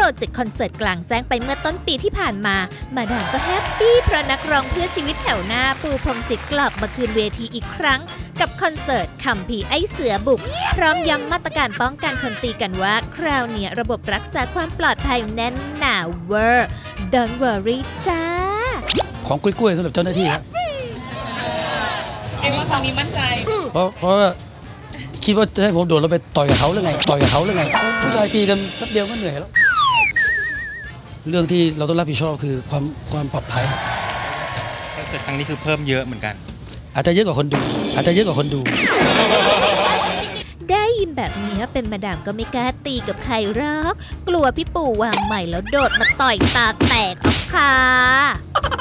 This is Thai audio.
รเจกต์คอนเสิร์ตกลางแจ้งไปเมื่อต้นปีที่ผ่านมามาดามก็แฮปปี้เพราะนักร้องเพื่อชีวิตแถวหน้าปูพงษ์สิทธิ์กลับมาคืนเวทีอีกครั้งกับคอนเสิร์ตคัมภีร์ไอ้เสือบุกพร้อมย้ำมาตรการป้องกันคนตีกันว่าคราวนี้ระบบรักษาความปลอดภัยแน่นหนาเวอร์ Don't worry จ้าของกล้วยๆสำหรับเจ้าหน้าที่ครับว่าครั้งนี้มั่นใจเพราะว่าคิดว่าจะให้ผมโดดลงไปต่อยกับเขาหรือไงผู้ชายตีกันแป๊บเดียวก็เหนื่อยแล้วเรื่องที่เราต้องรับผิดชอบคือความปลอดภัยคอนเสิร์ตครั้งนี้คือเพิ่มเยอะเหมือนกันอาจจะเยอะกว่าคนดูได้ยินแบบนี้เป็นมาดามก็ไม่กล้าตีกับใครหรอกกลัวพี่ปู่วางใหม่แล้วโดดมาต่อยตาแตกเอาค่ะ